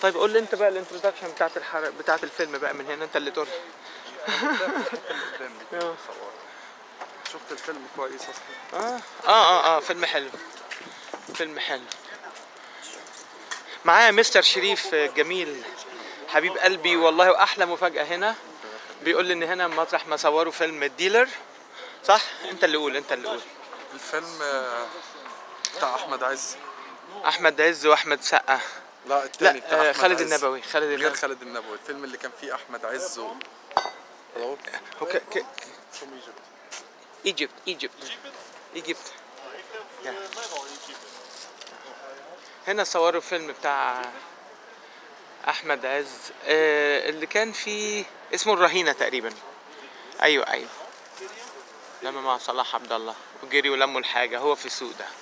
طيب قول لي انت بقى الانترودكشن بتاعت الفيلم بقى من هنا، انت اللي تقول. شفت الفيلم كويس اصلا. فيلم حلو، فيلم حلو. معايا مستر شريف جميل حبيب قلبي والله، واحلى مفاجأة هنا بيقول لي ان هنا مطرح ما صوروا فيلم الديلر، صح؟ انت اللي قول، انت اللي قول. الفيلم بتاع احمد عز. احمد عز واحمد سقا. لا التاني بتاع احمد خالد عز. النبوي، غير خالد النبوي، الفيلم اللي كان فيه احمد عز ايجيبت. هنا صوروا فيلم بتاع احمد عز اللي كان فيه اسمه الرهينة تقريبا. ايوه لما مع صلاح عبد الله وجري ولموا الحاجة، هو في السوق ده.